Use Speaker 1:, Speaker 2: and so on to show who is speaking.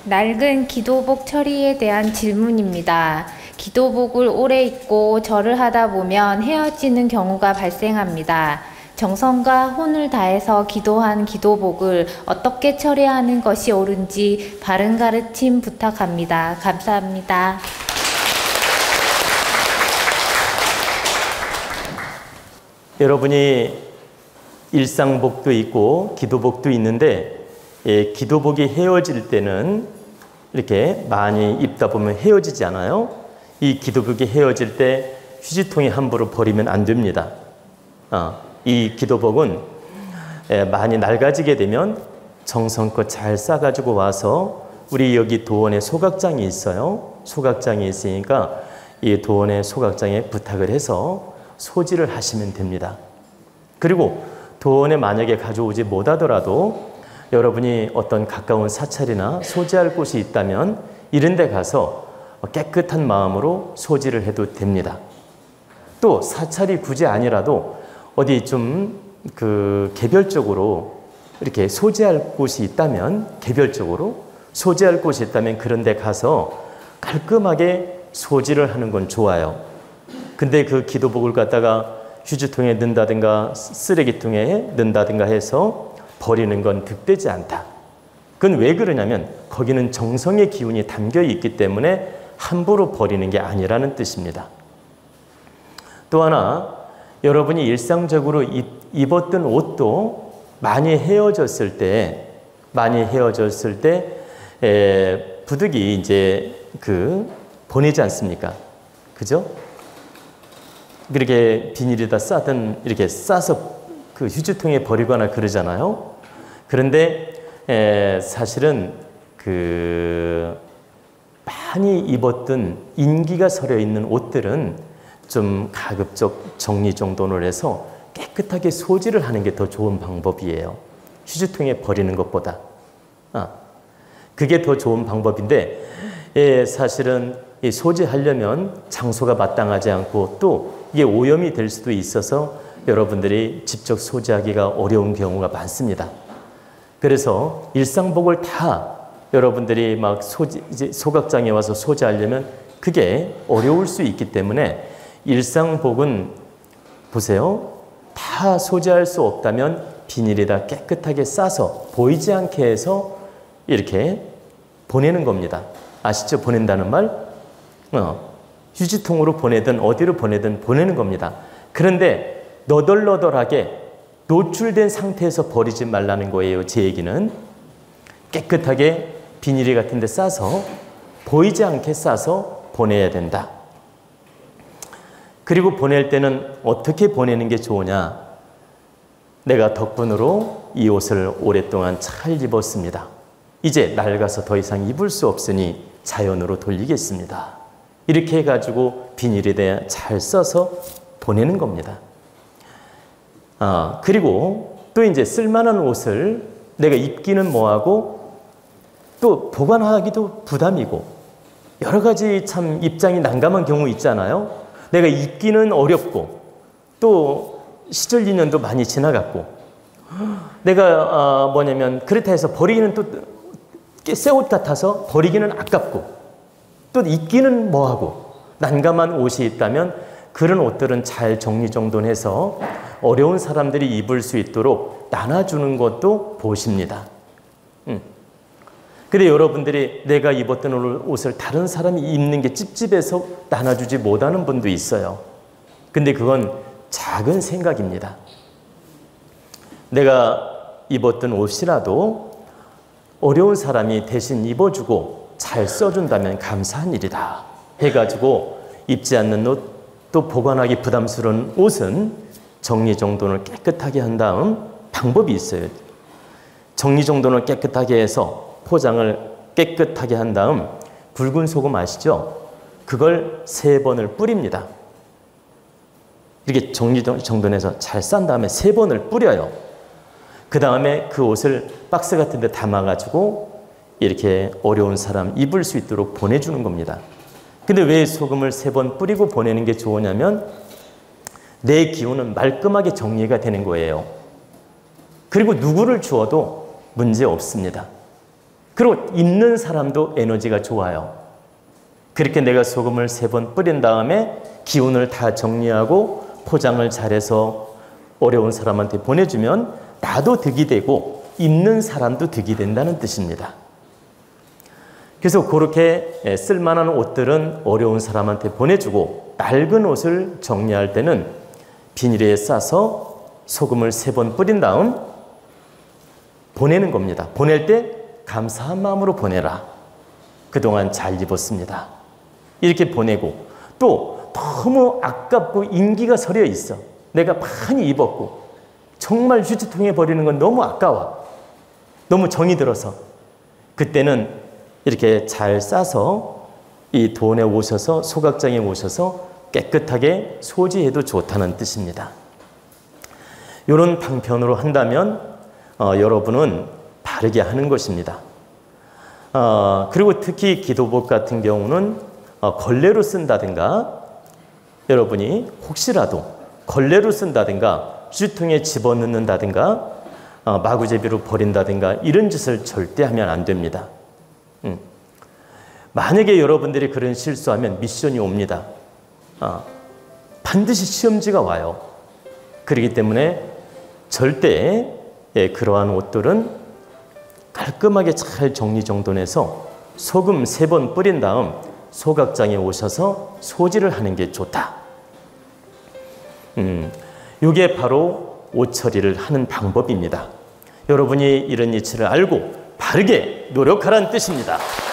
Speaker 1: 낡은 기도복 처리에 대한 질문입니다. 기도복을 오래 입고 절을 하다 보면 헤어지는 경우가 발생합니다. 정성과 혼을 다해서 기도한 기도복을 어떻게 처리하는 것이 옳은지 바른 가르침 부탁합니다. 감사합니다.
Speaker 2: 여러분이 일상복도 있고 기도복도 있는데 기도복이 헤어질 때는 이렇게 많이 입다 보면 헤어지지 않아요? 이 기도복이 헤어질 때 휴지통에 함부로 버리면 안 됩니다. 이 기도복은 많이 낡아지게 되면 정성껏 잘 싸가지고 와서 우리 여기 도원에 소각장이 있어요. 소각장이 있으니까 이 도원의 소각장에 부탁을 해서 소지를 하시면 됩니다. 그리고 도원에 만약에 가져오지 못하더라도 여러분이 어떤 가까운 사찰이나 소지할 곳이 있다면 이런 데 가서 깨끗한 마음으로 소지를 해도 됩니다. 또 사찰이 굳이 아니라도 어디 좀 개별적으로 이렇게 소지할 곳이 있다면 개별적으로 소지할 곳이 있다면 그런 데 가서 깔끔하게 소지를 하는 건 좋아요. 근데 그 기도복을 갖다가 휴지통에 넣는다든가 쓰레기통에 넣는다든가 해서 버리는 건 득되지 않다. 그건 왜 그러냐면 거기는 정성의 기운이 담겨 있기 때문에 함부로 버리는 게 아니라는 뜻입니다. 또 하나, 여러분이 일상적으로 입었던 옷도 많이 헤어졌을 때 부득이 이제 보내지 않습니까? 그죠? 그렇게 비닐에다 싸든 이렇게 싸서 그 휴지통에 버리거나 그러잖아요. 그런데 사실은 많이 입었던 인기가 서려 있는 옷들은 좀 가급적 정리정돈을 해서 깨끗하게 소지를 하는 게 더 좋은 방법이에요. 휴지통에 버리는 것보다. 그게 더 좋은 방법인데 사실은 이 소지하려면 장소가 마땅하지 않고 또 이게 오염이 될 수도 있어서 여러분들이 직접 소지하기가 어려운 경우가 많습니다. 그래서 일상복을 다 여러분들이 막 이제 소각장에 와서 소지하려면 그게 어려울 수 있기 때문에 일상복은 보세요. 다 소지할 수 없다면 비닐에다 깨끗하게 싸서 보이지 않게 해서 이렇게 보내는 겁니다. 아시죠? 보낸다는 말? 휴지통으로 보내든 어디로 보내든 보내는 겁니다. 그런데 너덜너덜하게 노출된 상태에서 버리지 말라는 거예요. 제 얘기는 깨끗하게 비닐이 같은 데 싸서 보이지 않게 싸서 보내야 된다. 그리고 보낼 때는 어떻게 보내는 게 좋으냐? 내가 덕분으로 이 옷을 오랫동안 잘 입었습니다. 이제 낡아서 더 이상 입을 수 없으니 자연으로 돌리겠습니다. 이렇게 해가지고 비닐에 대해 잘 써서 보내는 겁니다. 그리고 또 이제 쓸만한 옷을 내가 입기는 뭐하고 또 보관하기도 부담이고 여러 가지 참 입장이 난감한 경우 있잖아요. 내가 입기는 어렵고 또 시절 인연도 많이 지나갔고 내가 그렇다 해서 버리기는 또 새 옷 같아서 버리기는 아깝고 또 입기는 뭐하고 난감한 옷이 있다면 그런 옷들은 잘 정리정돈해서 어려운 사람들이 입을 수 있도록 나눠주는 것도 보십니다. 근데 여러분들이 내가 입었던 옷을 다른 사람이 입는 게 찝찝해서 나눠주지 못하는 분도 있어요. 근데 그건 작은 생각입니다. 내가 입었던 옷이라도 어려운 사람이 대신 입어주고 잘 써준다면 감사한 일이다 해가지고 입지 않는 옷, 또 보관하기 부담스러운 옷은 정리정돈을 깨끗하게 한 다음 방법이 있어요. 정리정돈을 깨끗하게 해서 포장을 깨끗하게 한 다음 굵은 소금 아시죠? 그걸 3번을 뿌립니다. 이렇게 정리정돈해서 잘 싼 다음에 3번을 뿌려요. 그 다음에 그 옷을 박스 같은 데 담아가지고 이렇게 어려운 사람 입을 수 있도록 보내주는 겁니다. 근데 왜 소금을 3번 뿌리고 보내는 게 좋으냐면 내 기운은 말끔하게 정리가 되는 거예요. 그리고 누구를 주어도 문제 없습니다. 그리고 입는 사람도 에너지가 좋아요. 그렇게 내가 소금을 3번 뿌린 다음에 기운을 다 정리하고 포장을 잘해서 어려운 사람한테 보내주면 나도 득이 되고 입는 사람도 득이 된다는 뜻입니다. 그래서 그렇게 쓸만한 옷들은 어려운 사람한테 보내주고 낡은 옷을 정리할 때는 비닐에 싸서 소금을 3번 뿌린 다음 보내는 겁니다. 보낼 때 감사한 마음으로 보내라. 그동안 잘 입었습니다. 이렇게 보내고 또 너무 아깝고 인기가 서려 있어. 내가 많이 입었고 정말 휴지통에 버리는 건 너무 아까워. 너무 정이 들어서 그때는 이렇게 잘 싸서 이 돈에 오셔서 소각장에 오셔서 깨끗하게 소지해도 좋다는 뜻입니다. 이런 방편으로 한다면 여러분은 바르게 하는 것입니다. 그리고 특히 기도복 같은 경우는 걸레로 쓴다든가 여러분이 혹시라도 걸레로 쓴다든가 휴지통에 집어넣는다든가 마구제비로 버린다든가 이런 짓을 절대 하면 안 됩니다. 만약에 여러분들이 그런 실수하면 미션이 옵니다. 반드시 시험지가 와요. 그렇기 때문에 절대 그러한 옷들은 깔끔하게 잘 정리정돈해서 소금 3번 뿌린 다음 소각장에 오셔서 소지를 하는 게 좋다. 이게 바로 옷 처리를 하는 방법입니다. 여러분이 이런 이치를 알고 바르게 노력하라는 뜻입니다.